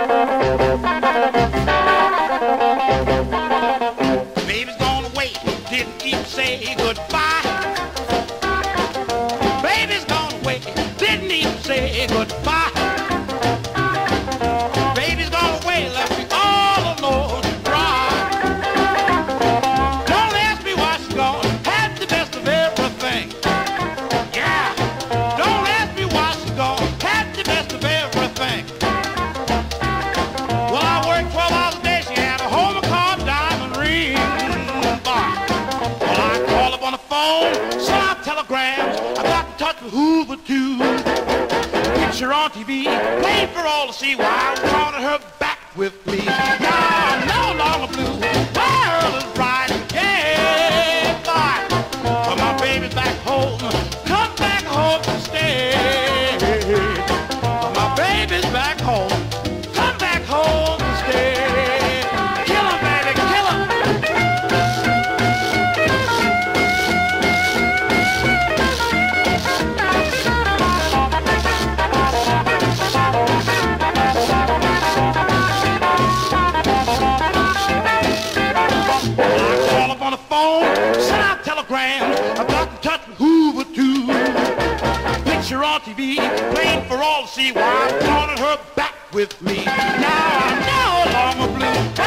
Baby's gone away, didn't even say goodbye. Baby's gone away, didn't even say goodbye. Baby's gone away, left me all alone to cry. Don't ask me why she's gone, had the best of everything. Yeah, don't ask me why she's gone, had the best of everything. Well, I worked 12 hours a day, she had a home car, diamond ring. Well, I call up on the phone, send out telegrams, I got in touch with Hoover too. Picture on TV, played for all to see why I wanted her back with me. Now I'm no longer blue, my world is bright again. But my baby's back home, come back home to stay. But my baby's back home, come back home to stay. Kill him, baby, kill him. Call up on the phone, send out telegrams, I got in touch with Hoover too. Picture on TV, playing for all to see why I wanted her back with me. Now I'm no longer blue.